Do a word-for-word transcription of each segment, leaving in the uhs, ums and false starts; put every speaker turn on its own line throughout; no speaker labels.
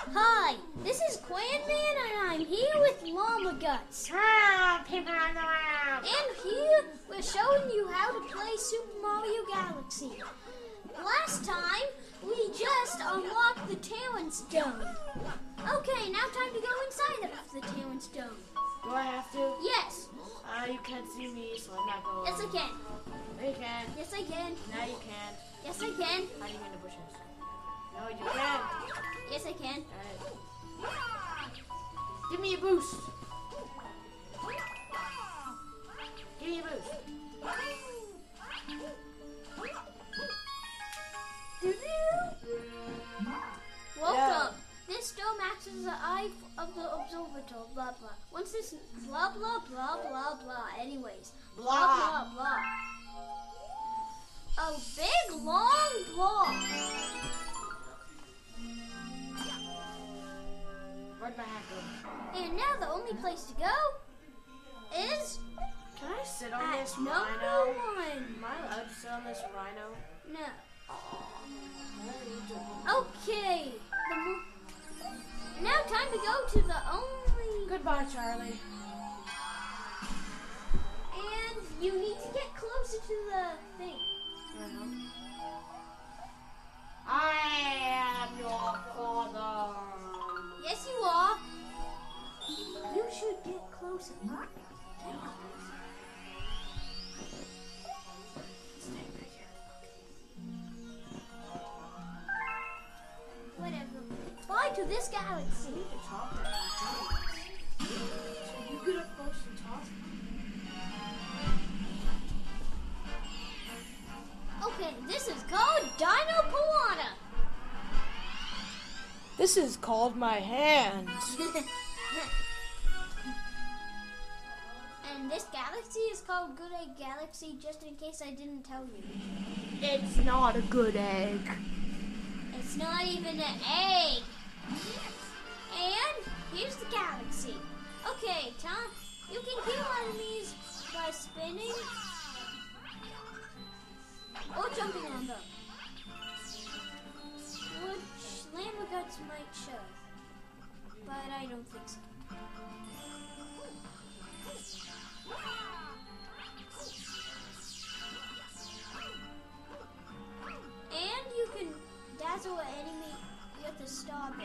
Hi, this is Clan Man and I'm here with Llama Guts.
Ah, people on the world.
And here we're showing you how to play Super Mario Galaxy. Last time we just unlocked the Talent Stone. Okay, now time to go inside of the Talent Stone.
Do I have to?
Yes.
Uh, you can't see me, so I'm not going.
Yes, I can.
No, you can.
Yes, I can.
No, you can't.
Yes, I can.
Hiding in the bushes. No, you can't.
Yes, I can.
Alright. Give me a boost. Give me a boost.
Welcome.
Yeah.
This dome acts as the eye of the observatory, blah blah. Once this blah blah blah blah blah. Anyways, blah blah blah. A big long ball.
Where'd my hat go?
And now the only place to go is
Can I sit on
at
this
number
rhino?
one.
Am I allowed to sit on this rhino?
No. Okay. The mo- now time to go to the only.
Goodbye, Charlie.
And you need to get closer to the thing.
Uh-huh. I am your father.
Yes, you are. You should get closer. Get closer. Stay right here. Whatever. Fly to this galaxy.
You need to talk to me. So you get up close and talk.
Okay, this is called Dino Piranha.
This is called my hands.
And this galaxy is called Good Egg Galaxy, just in case I didn't tell you.
It's not a good egg.
It's not even an egg. And here's the galaxy. Okay, Tom, you can kill enemies by spinning or jumping on them, which Llama Guts might show, but I don't think so. And you can dazzle an enemy with a star bit,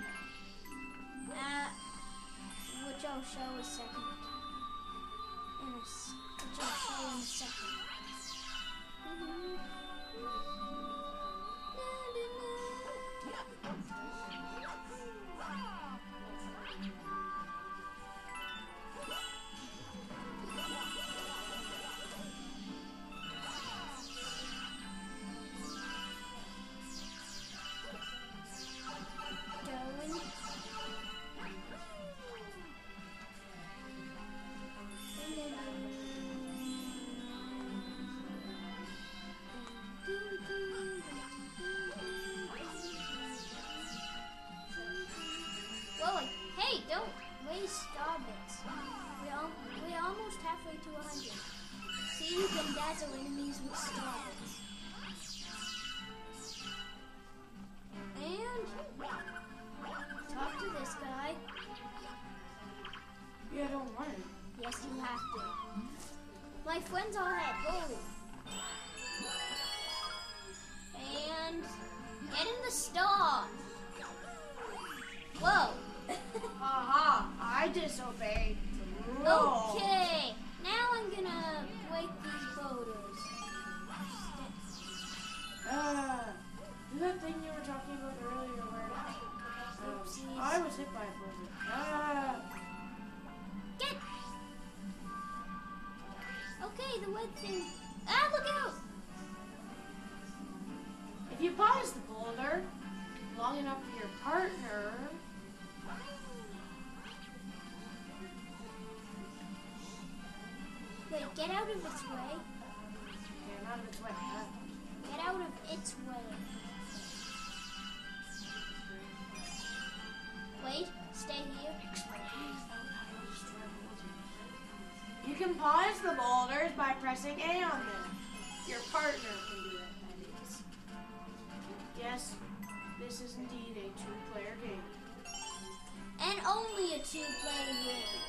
uh, which I'll show a second. In a, s- which I'll show in a second. Going. Whoa, hey, don't waste star bits. We al- we're almost halfway to one hundred. See, you can dazzle enemies with star bits. And talk to this guy.
Yeah, I don't want it.
Yes, you have to. My friends all have gold. And get in the star. Whoa.
Aha! I disobeyed the rules.
Okay, now I'm gonna break these boulders.
Uh, do that thing you were talking about earlier where um,
Oopsies.
I was hit by a boulder. Ah!
Get! Okay, the red thing. Ah, look out!
If you pause the boulder long enough for your partner,
Wait, get out of its way.
yeah, not of its way. Uh,
Get out of its way. Wait, stay here.
You can pause the boulders by pressing A on them. Your partner can do that, that is. Yes, this is indeed a two-player game.
only a two-player game.